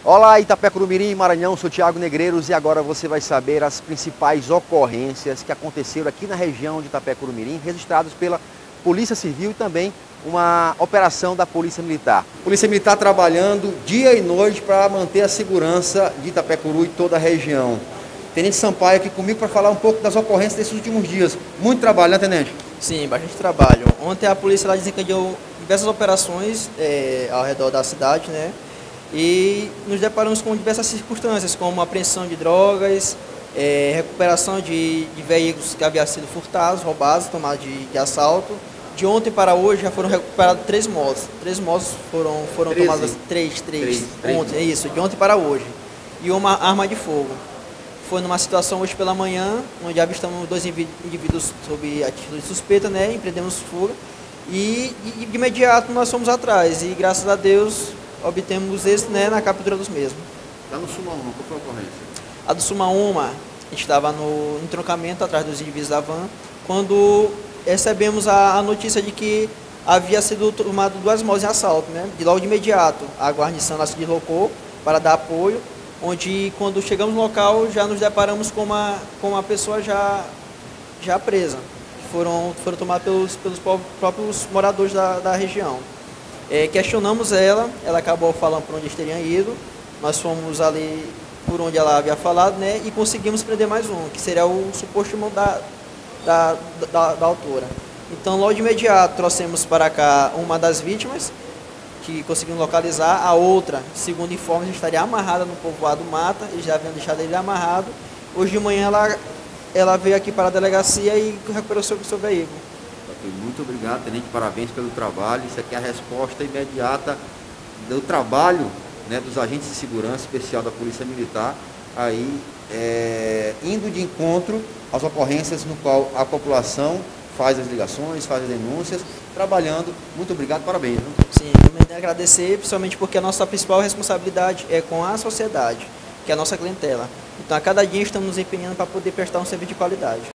Olá, Itapecuru-Mirim, Maranhão, sou Thiago Negreiros e agora você vai saber as principais ocorrências que aconteceram aqui na região de Itapecuru-Mirim, registradas pela Polícia Civil e também uma operação da Polícia Militar. Polícia Militar trabalhando dia e noite para manter a segurança de Itapecuru e toda a região. Tenente Sampaio aqui comigo para falar um pouco das ocorrências desses últimos dias. Muito trabalho, né, Tenente? Sim, bastante trabalho. Ontem a polícia lá desencadeou diversas operações ao redor da cidade, né? E nos deparamos com diversas circunstâncias, como apreensão de drogas, recuperação de veículos que haviam sido furtados, roubados, tomados de assalto. De ontem para hoje já foram recuperados 3 motos. 3 motos foram tomadas, três. Ontem, isso, de ontem para hoje. E uma arma de fogo. Foi numa situação hoje pela manhã, onde avistamos 2 indivíduos sob atitude suspeita, né? Empreendemos fuga. E de imediato nós fomos atrás. E graças a Deus obtemos êxito, né, na captura dos mesmos. Lá no Suma 1, qual foi a ocorrência? A do Suma 1, a gente estava no entroncamento atrás dos indivíduos da van, quando recebemos a notícia de que havia sido tomado 2 motos em assalto, né? De logo de imediato, a guarnição se deslocou para dar apoio, onde quando chegamos no local já nos deparamos com uma pessoa já presa, que foram tomadas pelos próprios moradores da região. Questionamos ela acabou falando por onde eles teriam ido, nós fomos ali por onde ela havia falado, né, e conseguimos prender mais um, que seria o suposto irmão da autora. Então, logo de imediato, trouxemos para cá uma das vítimas, que conseguimos localizar. A outra, segundo informes, estaria amarrada no povoado Mata, eles já haviam deixado ele amarrado. Hoje de manhã ela veio aqui para a delegacia e recuperou seu veículo. Muito obrigado, Tenente, parabéns pelo trabalho. Isso aqui é a resposta imediata do trabalho, né, dos agentes de segurança especial da Polícia Militar, aí indo de encontro às ocorrências no qual a população faz as ligações, faz as denúncias, trabalhando. Muito obrigado, parabéns. Viu? Sim, também agradecer, principalmente porque a nossa principal responsabilidade é com a sociedade, que é a nossa clientela. Então, a cada dia estamos nos empenhando para poder prestar um serviço de qualidade.